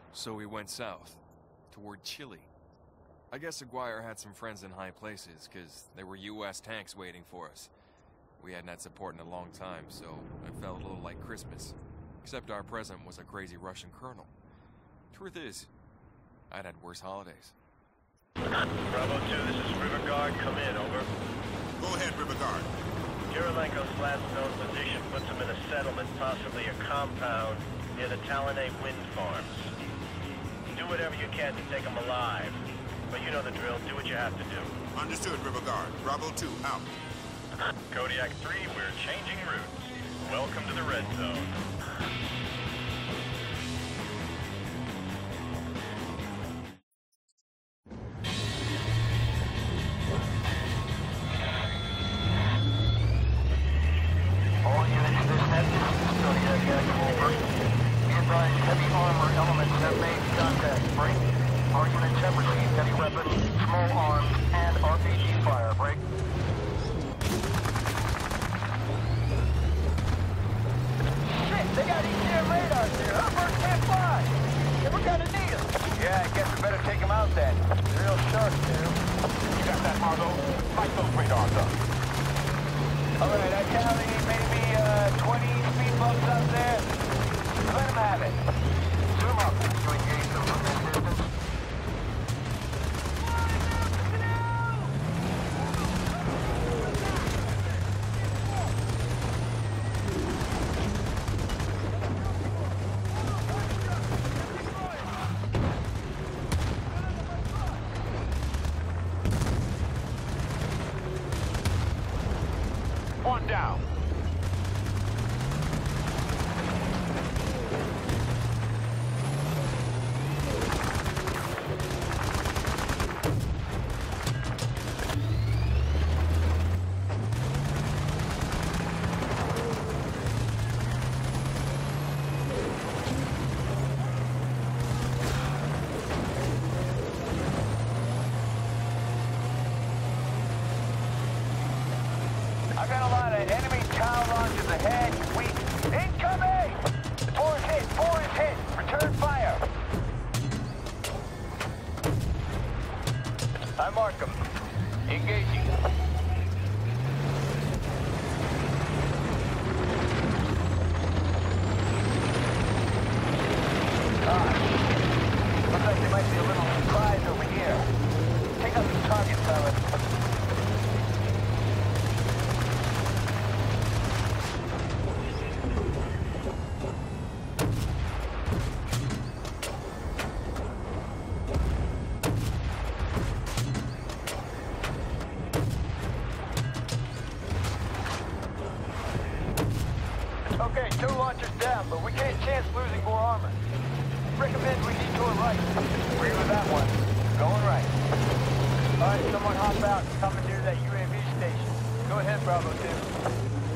So we went south, toward Chile. I guess Aguirre had some friends in high places, because there were U.S. tanks waiting for us. We hadn't had support in a long time, so it felt a little like Christmas. Except our president was a crazy Russian colonel. Truth is, I'd had worse holidays. Bravo 2, this is River Guard. Come in, over. Go ahead, River Guard. Kirilenko's last known position puts him in a settlement, possibly a compound, near the Talanay wind farms. Do whatever you can to take him alive. But you know the drill. Do what you have to do. Understood, River Guard. Bravo 2, out. Kodiak 3, we're changing routes. Welcome to the red zone. All units dispatched. Kodiak over. Be advised, heavy armor elements have made contact. Break. Our units have received heavy weapons, small arms, and RPG fire. Break. Shit, they got ECM radar there. Our birds can't fly. Never got a needle. Yeah, I guess we better take them out then. Real sharp, too. You got that, Margot? Light those radars up. All right, I tally maybe 20 speed bumps out there. Let them have it. Zoom up to engage them from this distance. One down. I got a lot of enemy tower launches ahead. Incoming! Four is hit. Return fire. I mark them. Engaging. Looks like there might be a little surprise over here. Take out the target, pilot. Okay, 2 launchers down, but we can't chance losing more armor. Recommend we detour right. Agree with that one. Going right. All right, someone hop out and commandeer that UAV station. Go ahead, Bravo 2.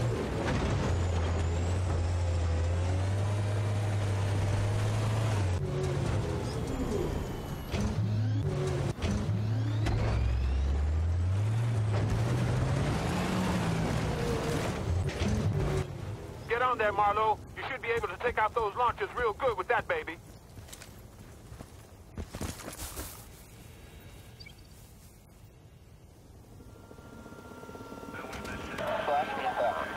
Get on there, Marlowe. You should be able to take out those launchers real good with that, baby. Flash me down.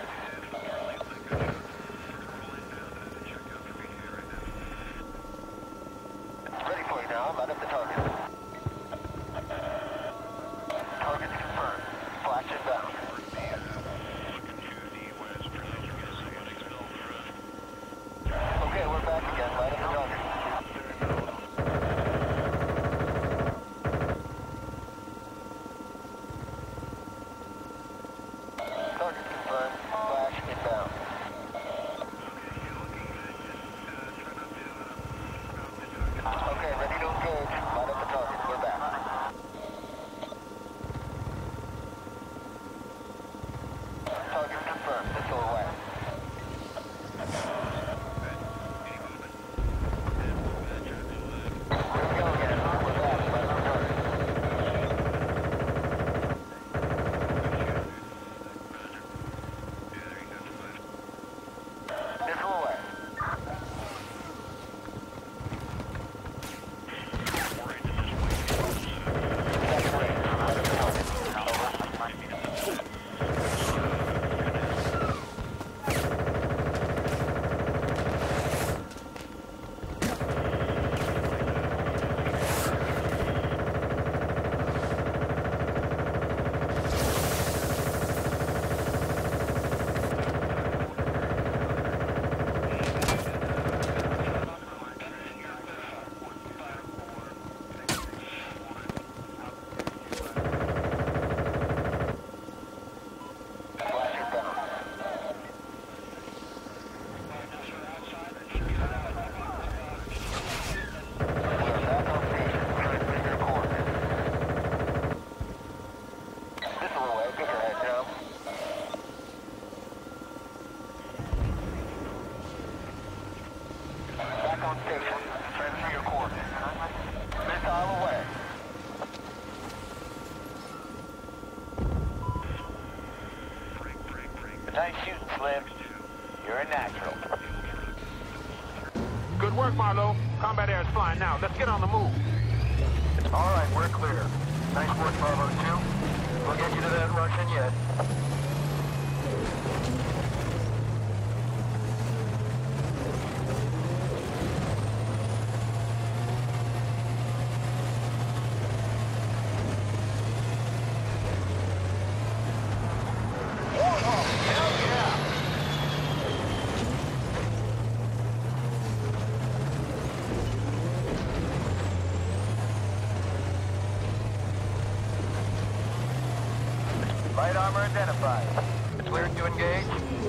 Ready for you now. Light up the target. Target's confirmed. Flash inbound. Okay, we're back again. Light up the target. Target confirmed. Flash inbound. Okay, ready to engage. Light up the back on station. Transfer your coordinates. Missile away. Nice shooting, Slim. You're a natural. Good work, Marlowe. Combat air is flying now. Let's get on the move. All right, we're clear. Nice work, Bravo 2. We'll get you to that Russian yet. Light armor identified. Cleared to engage.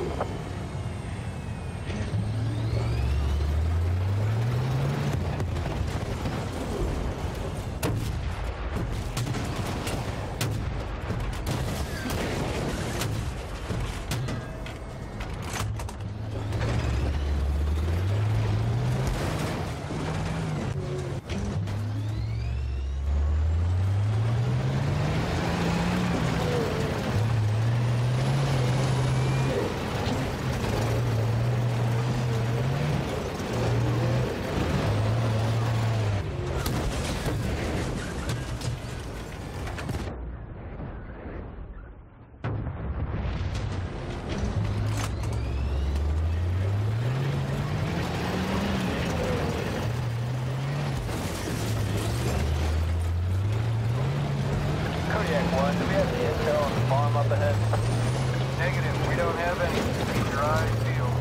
One, do we have the intel on the farm up ahead? Negative, we don't have any. Keep your eyes peeled.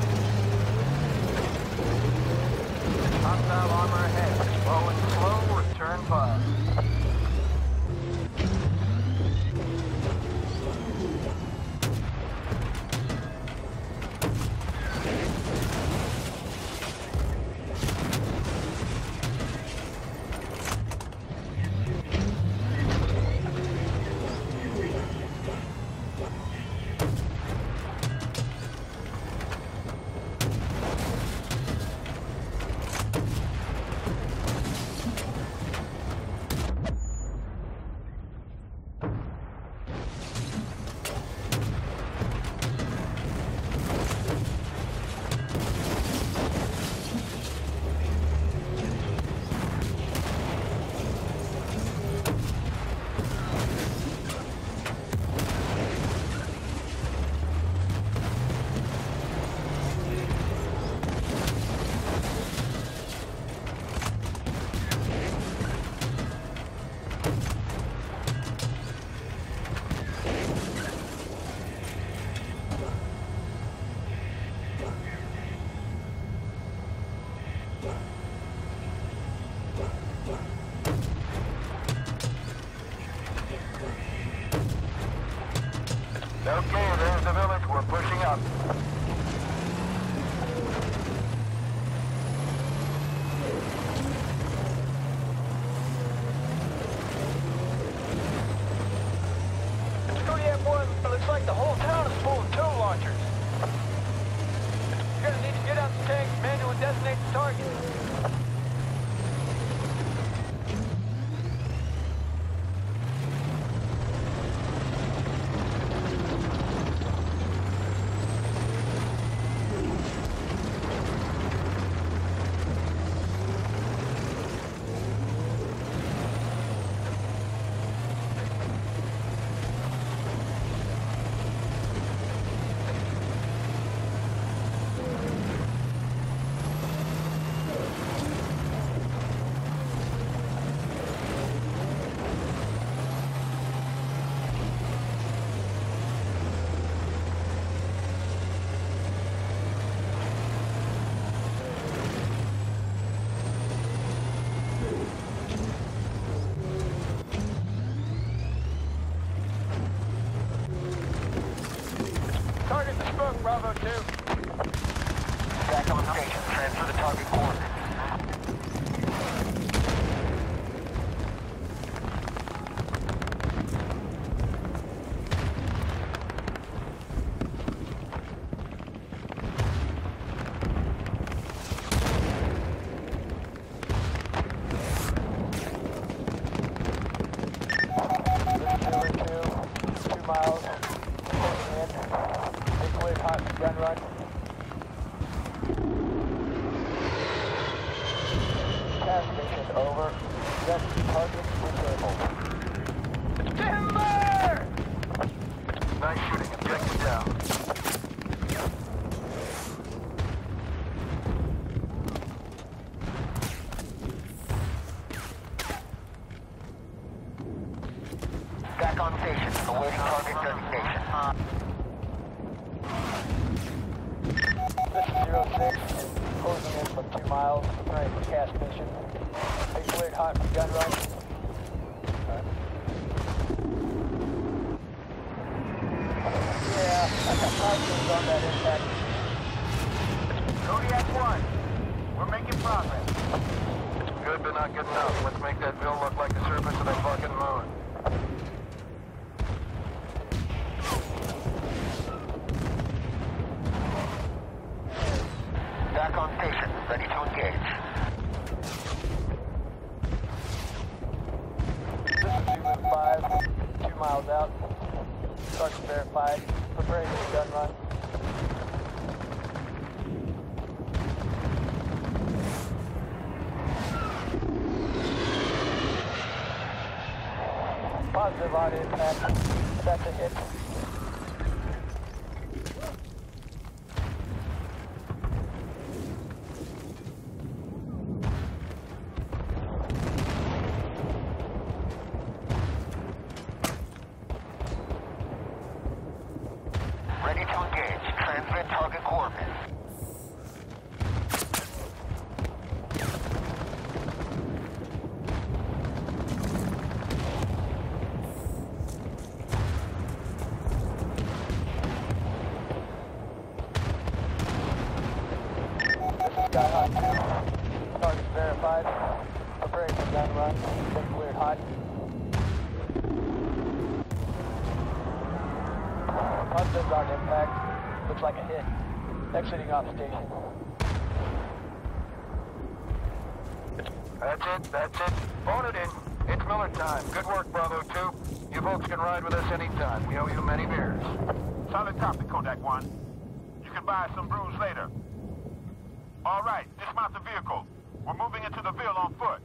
Hostile armor ahead. Slow and slow, return fire. Okay, there's the village. We're pushing up. Kodiak 1, looks like the whole town is full of tow launchers. You're gonna need to get out the tank, manually designate the target. Target the smoke, Bravo 2. Back on station. Transfer the target coordinates. over. Rest target disabled. Timber! Nice shooting. Objective down. Back on station. Awaiting target designation. This is 06. Closing in from 2 miles. Preparing for cast mission. Big cleared hot for gun run. Yeah, I got positives on that impact. Kodiak 1. We're making progress. Good, but not good enough. Let's make that bill look like the surface of the fucking moon. Back on station. Ready to engage. This is Zulu 5. 2 miles out. Target verified. Preparing for the gun run. Positive on impact. That's a hit. Ready to engage. Transmit target coordinates. This is Sky Hot 2. Target verified. Preparing for gun run. Been cleared hot. Positives on impact. Looks like a hit. Exiting off station. That's it. That's it. Phone it in. It's Miller time. Good work, Bravo 2. You folks can ride with us anytime. We owe you many beers. Solid copy, Kodak 1. You can buy some brews later. All right, dismount the vehicle. We're moving into the Ville on foot.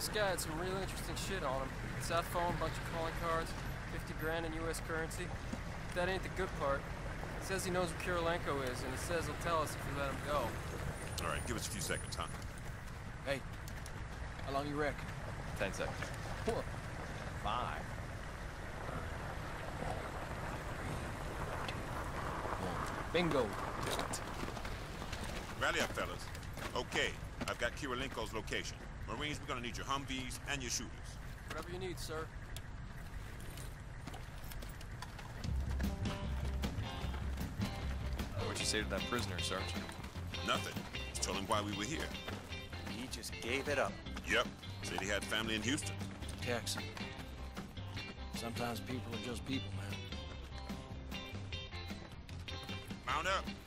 This guy had some real interesting shit on him. South phone, bunch of calling cards, 50 grand in U.S. currency. But that ain't the good part. He says he knows where Kirilenko is, and he says he'll tell us if we let him go. All right, give us a few seconds, huh? Hey, how long you reckon? 10 seconds. 5. Bingo. Rally up, fellas. Okay, I've got Kirilenko's location. Marines, we're gonna need your Humvees and your shooters. Whatever you need, sir. What'd you say to that prisoner, Sergeant? Nothing. Just told him why we were here. He just gave it up. Yep. Said he had family in Houston. Texan. Sometimes people are just people, man. Mount up.